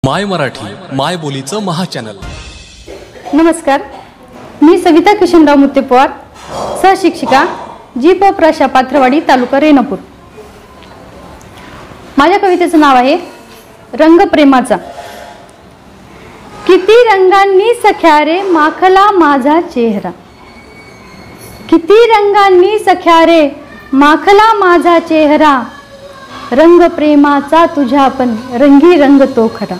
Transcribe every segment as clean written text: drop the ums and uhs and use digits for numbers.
माय मराठी माय बोलीचं महाचॅनल। नमस्कार, मी सविता किशनराव मुत्तेपवार, सहशिक्षिका जी.प. प्रशा पात्रवाडी, तालुका रेणापूर। माझ्या कवितेचं नाव आहे रंग प्रेमाचा। किती रंगांनी सख्या रे माखला माझा चेहरा, किती रंगांनी सख्या रे माखला माझा चेहरा, रंग प्रेमाचा तुझ्या पण रंगी रंग तो खरा।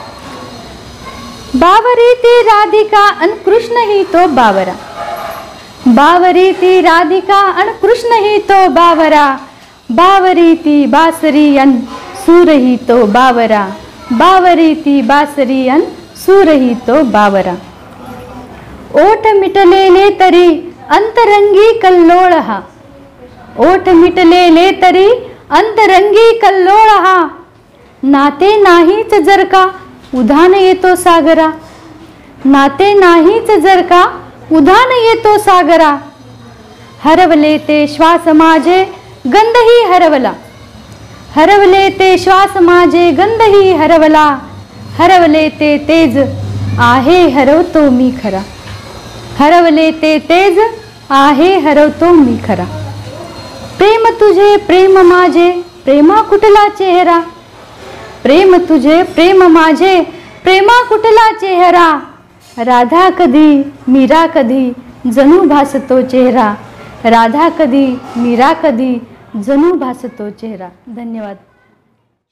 बावरी ती राधिका अन कृष्ण ही तो बावरा, बावरी ती राधिका अन कृष्ण ही तो बावरा, बावरी ती बासरी अन सूर ही तो बावरा, बावरी ती बासरी अन सूर ही तो बावरा। ओठ मिटलेले तरी अंतरंगी कल्लोळ हा, ओठ मिटलेले तरी अंतरंगी कल्लोळ हा, नाते नाहीच जर का उधाण येतो सागरा, नाते नाहीच जर का उधाण येतो सागरा। हरवले ते श्वास माझे गंधही हरवला, हरवले ते श्वास माझे गंधही हरवला, हरवले ते तेज आहे हरवतो मी खरा, हरवले ते तेज आहे हरवतो मी खरा। प्रेम तुझे प्रेम माझे प्रेमा कुठला चेहरा, प्रेम तुझे प्रेम माझे प्रेमा कुठला चेहरा, राधा कधी मीरा कधी जणू भासतो चेहरा, राधा कधी मीरा कधी जणू भासतो चेहरा। धन्यवाद।